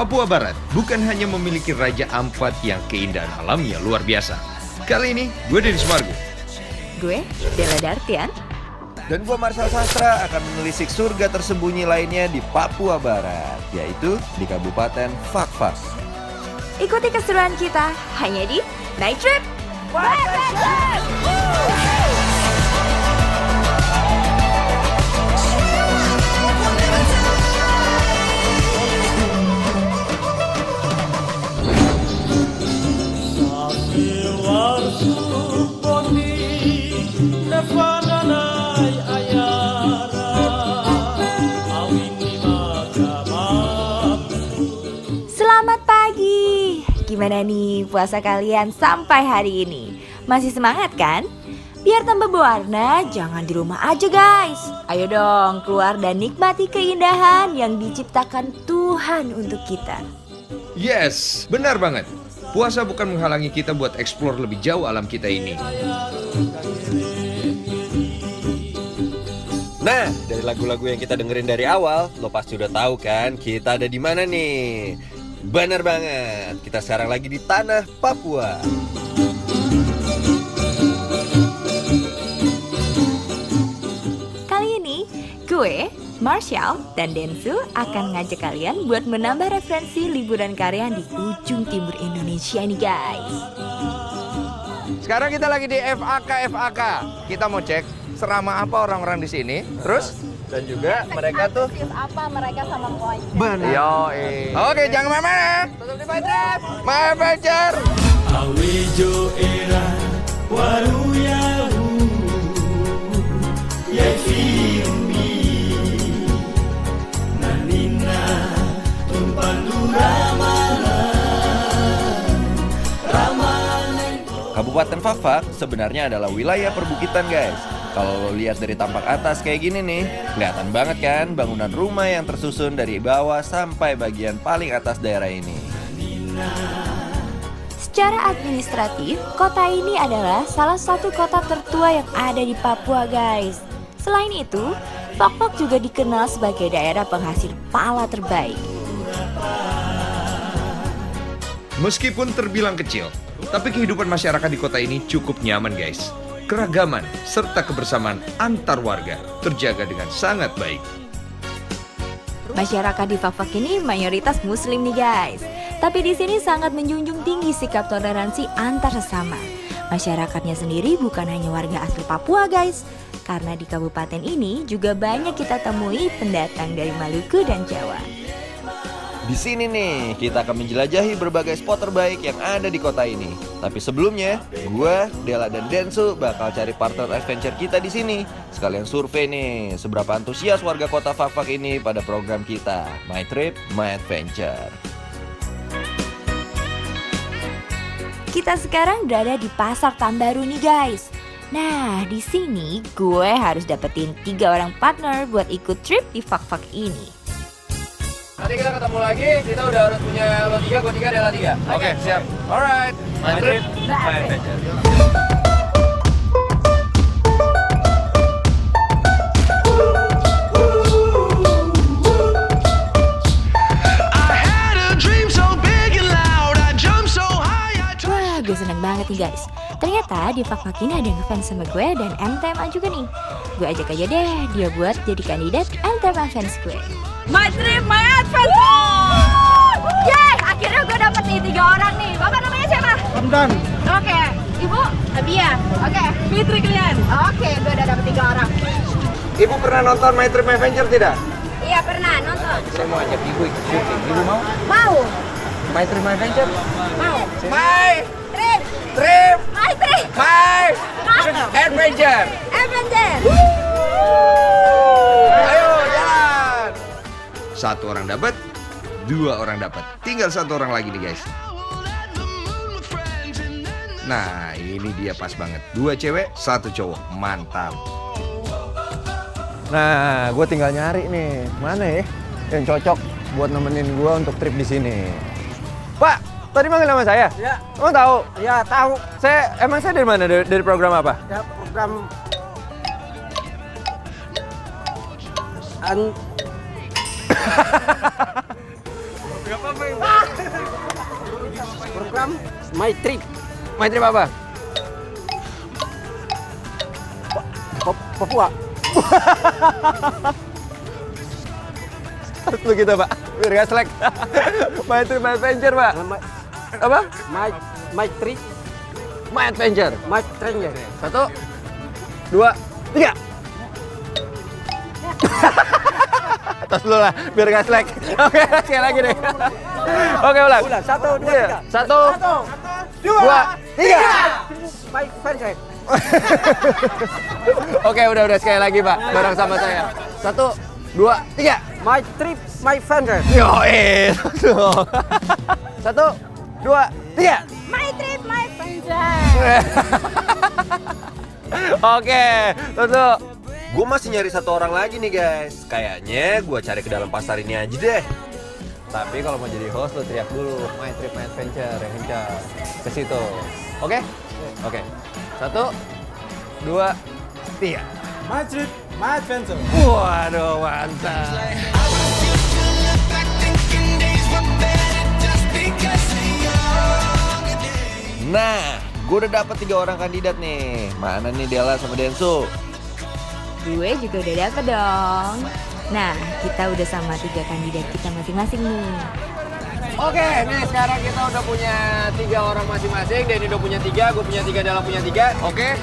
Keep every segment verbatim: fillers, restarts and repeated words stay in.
Papua Barat bukan hanya memiliki Raja Ampat yang keindahan alamnya luar biasa. Kali ini gue Denny Sumargo. Gue Della Dartian. Dan gue Marcel Sastra akan menelisik surga tersembunyi lainnya di Papua Barat, yaitu di Kabupaten Fak-Fak. Ikuti keseruan kita hanya di Night Trip Adventure. Selamat pagi. Gimana nih puasa kalian sampai hari ini? Masih semangat kan? Biar tambah berwarna, jangan di rumah aja guys. Ayo dong keluar dan nikmati keindahan yang diciptakan Tuhan untuk kita. Yes, benar banget. Puasa bukan menghalangi kita buat eksplor lebih jauh alam kita ini. Nah, dari lagu-lagu yang kita dengerin dari awal, lo pasti udah tahu kan kita ada di mana nih? Benar banget, kita sekarang lagi di tanah Papua. Kali ini, gue, Marshall, dan Densu akan ngajak kalian buat menambah referensi liburan karya di ujung timur Indonesia nih guys. Sekarang kita lagi di F A K F A K. Kita mau cek seramah apa orang-orang di sini. Terus dan juga mereka tuh apa mereka sama poin. benar. Yo, oke, jangan mana-mana. Tetap di My Trip, My Adventure. Awejo era waruya ya fiumi nanina tumpandura Kabupaten Fak-Fak sebenarnya adalah wilayah perbukitan guys. Kalau lo lihat dari tampak atas kayak gini nih, kelihatan banget kan bangunan rumah yang tersusun dari bawah sampai bagian paling atas daerah ini. Secara administratif, kota ini adalah salah satu kota tertua yang ada di Papua guys. Selain itu, Fak-Fak juga dikenal sebagai daerah penghasil pala terbaik. Meskipun terbilang kecil, tapi kehidupan masyarakat di kota ini cukup nyaman guys. Keragaman serta kebersamaan antar warga terjaga dengan sangat baik. Masyarakat di Fak-Fak ini mayoritas muslim nih guys. Tapi di sini sangat menjunjung tinggi sikap toleransi antar sesama. Masyarakatnya sendiri bukan hanya warga asli Papua guys. Karena di kabupaten ini juga banyak kita temui pendatang dari Maluku dan Jawa. Di sini nih, kita akan menjelajahi berbagai spot terbaik yang ada di kota ini. Tapi sebelumnya, gue, Della dan Densu bakal cari partner adventure kita di sini. Sekalian survei nih, seberapa antusias warga kota Fak-Fak ini pada program kita, My Trip, My Adventure. Kita sekarang berada di Pasar Tambaru nih guys. Nah, di sini gue harus dapetin tiga orang partner buat ikut trip di Fak-Fak ini. Nanti kita ketemu lagi, kita udah harus punya lo tiga, gue tiga, Della tiga. Oke, okay, siap. Alright, My Trip, My Adventure. Wah, gue seneng banget nih guys. Ternyata di Fak-Fak ini ada yang ngefans sama gue dan M T M A juga nih. Gue ajak aja deh dia buat jadi kandidat M T M A fans gue. My Trip, My Adventure! Yeay, akhirnya gue dapet nih tiga orang nih. Bapak namanya siapa? Ramdan. Oke, Ibu? Abia. Oke, Fitri kalian. Oke, gue udah dapet tiga orang. Ibu pernah nonton My Trip, My Adventure tidak? Iya, pernah nonton. Saya mau ajak ibu ikut syuting. Ibu mau? Mau. My Trip, My Adventure? Mau. My Trip, Trip, My Trip, My Adventure. Adventure. Ayo, jalan. Satu orang dapat, dua orang dapat. Tinggal satu orang lagi nih guys. Nah, ini dia pas banget. Dua cewek, satu cowok. Mantap. Nah, gue tinggal nyari nih, mana ya yang cocok buat nemenin gue untuk trip di sini. Pak, tadi manggil nama saya? Ya. Emang tahu? Ya, tahu. Saya, emang saya dari mana? Dari, dari program apa? Ya, program An Program My Trip. My Trip apa? Papua. Harus lu gitu, Pak. Biar gak selek. My Trip, My Adventure, Pak. My, Apa? my, my Trip. My Adventure. My Train ya. Satu, dua, tiga. Atas dulu lah, biar gak selek. Oke, sekali lagi deh. Oke, ulang. Ulang. Satu, dua, Iya. tiga. Satu, dua, tiga. My Adventure. Oke, udah udah sekali lagi, Pak. Bareng sama saya. Satu, dua, tiga. My Trip, My Adventure. Yo, eh. Satu, dua, tiga. My trip, my adventure. Oke, tutu. Gue masih nyari satu orang lagi nih guys. Kayaknya gue cari ke dalam pasar ini aja deh. Tapi kalau mau jadi host lo teriak dulu, My Trip, My Adventure yang kencang. Ke situ. Oke? Oke. Satu, dua, tiga. My Trip, My Adventure. Waduh, mantap. Nah, gue udah dapet tiga orang kandidat nih. Mana nih Della sama Densu? Gue juga udah dapet dong. Nah, kita udah sama tiga kandidat kita masing-masing nih. Oke, nih sekarang kita udah punya tiga orang masing-masing. Denny udah punya tiga, gue punya tiga, Della punya tiga. Oke?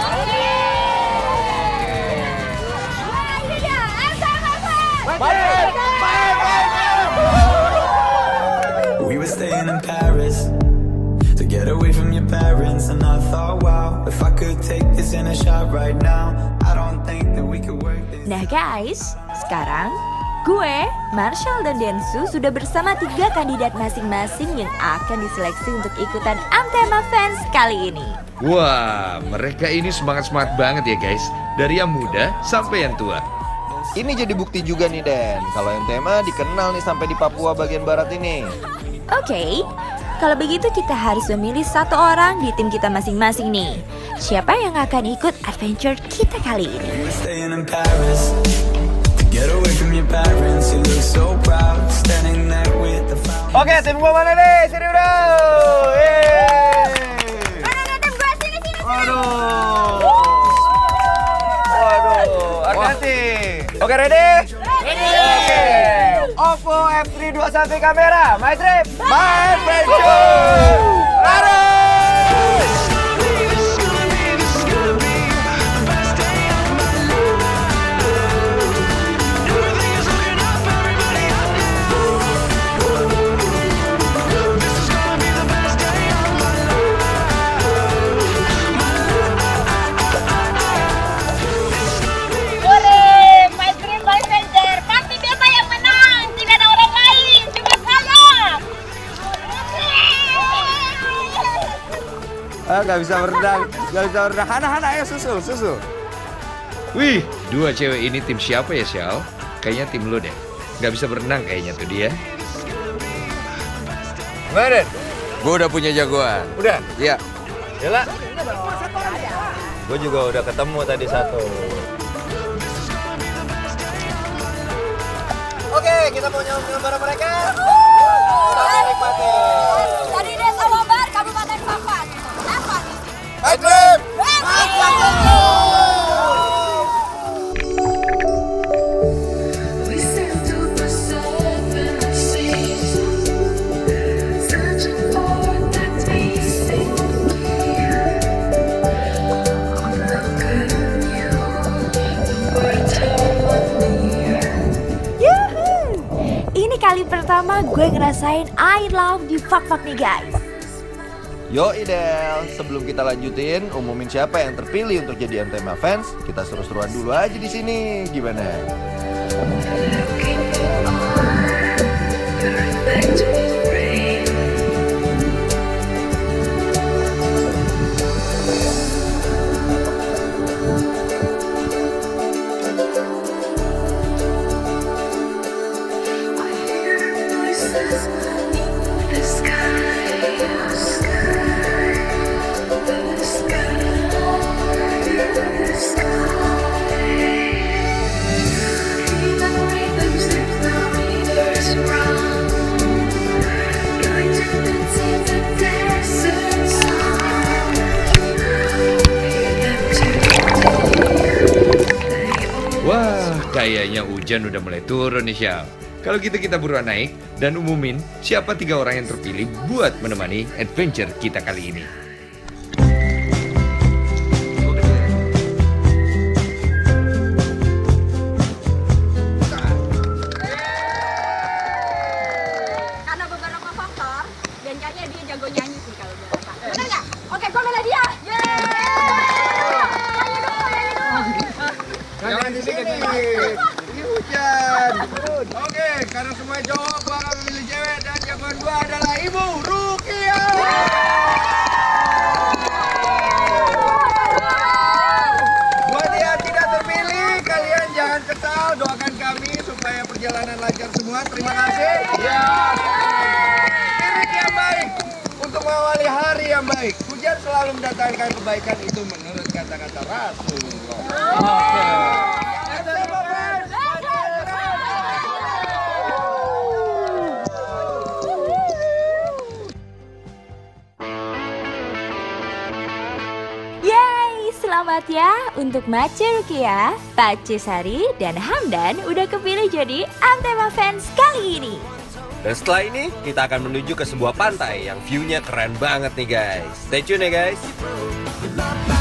We were staying in Paris to get away from your parents, and I thought, wow, if I could take this in a shot right now, I don't think that we could work this. Nah guys, sekarang gue, Marshall dan Densu sudah bersama tiga kandidat masing-masing yang akan diseleksi untuk ikutan Antema Fans kali ini. Wah, mereka ini semangat-semangat banget ya guys. Dari yang muda sampai yang tua. Ini jadi bukti juga nih Den, kalau yang tema dikenal nih sampai di Papua bagian barat ini. Oke, kalau begitu kita harus memilih satu orang di tim kita masing-masing nih. Siapa yang akan ikut adventure kita kali ini? We were staying in Paris to get away from your parents. You look so proud, standing there with the fountain. Oke, tim gua mana nih? Sini bro. Yeay. Ada tim gue sini sini. Waduh. Waduh, hati-hati. Oke, ready? Ready. Oke. Oppo F three dua satu kamera. My Trip, My Adventure. Lari. Ah, gak bisa berenang, gak bisa berenang. Hana, Hana, ayo susul, susul. Wih, dua cewek ini tim siapa ya, Syal? Kayaknya tim lo deh. Gak bisa berenang kayaknya tuh dia. Gimana, Den? Gue udah punya jagoan. Udah? Iya. Yala. Gue juga udah ketemu tadi satu. Oke, kita mau nyobain bareng mereka. Kita nikmati. Dari Desa Wambar, Kabupaten Papan. Apa? My Trip! We sailed to the seven seas, searching for that missing year. Look at you, we're near. Yuhu! Ini kali pertama gue ngerasain I love di Fak-Fak nih guys. Yo Idel, sebelum kita lanjutin umumin siapa yang terpilih untuk jadi Antema Fans, kita seru-seruan dulu aja di sini. Gimana? Looking for perfect rain. I hear voices in the sky, sky, the sky, the sky. Even with the Kayaknya hujan udah mulai turun nih, Syal. Kalau gitu kita buruan naik dan umumin siapa tiga orang yang terpilih buat menemani adventure kita kali ini. Karena beberapa faktor dan kayaknya dia jago nyanyi sih kalau dia rasa. Bener nggak? Oke, gue milih dia. Yeay! Nyanyi dulu, nyanyi dulu. Jangan di sini. Ini hujan. Oke, karena semua cowok gua akan memilih cewek dan jagoan gua adalah Ibu Rukia. Buat yang tidak terpilih, kalian jangan kesal, doakan kami supaya perjalanan lancar semua. Terima kasih. Ya. Spirit yang baik untuk mengawali hari yang baik. Hujan selalu mendatangkan kebaikan, itu menurut kata-kata Rasulullah. Oke. Yeay, selamat ya untuk Mace Rukia, Pace Sari, dan Hamdan udah kepilih jadi Antema Fans kali ini. Dan setelah ini, kita akan menuju ke sebuah pantai yang view-nya keren banget nih guys. Stay tune ya guys.